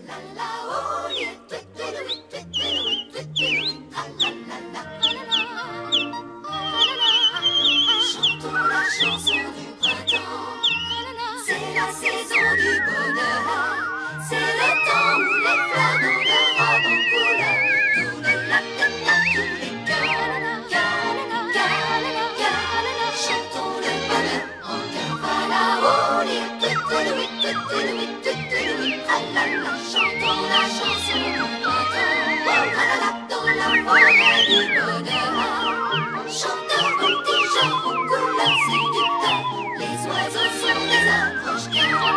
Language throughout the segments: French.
Chantons la chanson du printemps, c'est la saison du bonheur, c'est le temps où les fleurs dans leur robe en couleur tournent la tête à tous les cœurs. Chantons le bonheur en cœur, falaoli, tuteloui, tuteloui, tuteloui, tralala. Chantons la chanson du printemps, tralala, dans la forêt du bonheur. Chanteurs, voltigeurs, aux couleurs séducteurs, les oiseaux sont des approches-cœurs.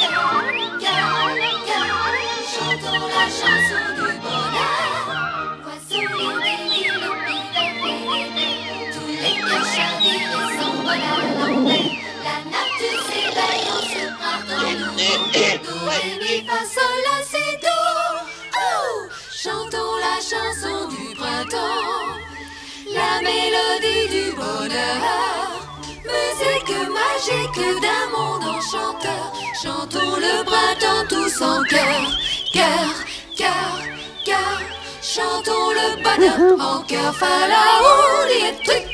Chantons la chanson du bonheur. Oiseaux libres, l'île au pivet fédéré, tous les cœurs chavirés s'envolent à l'envers. La nature s'éveille en ce printemps nouveau. Do, ré, mi, fa, sol, la, si, do. Oh, chantons la chanson du printemps, la mélodie du bonheur, musique magique d'un monde enchanteur. Chantons le printemps tous en cœur, cœur, cœur, cœur. Chantons le bonheur en cœur, falaoli,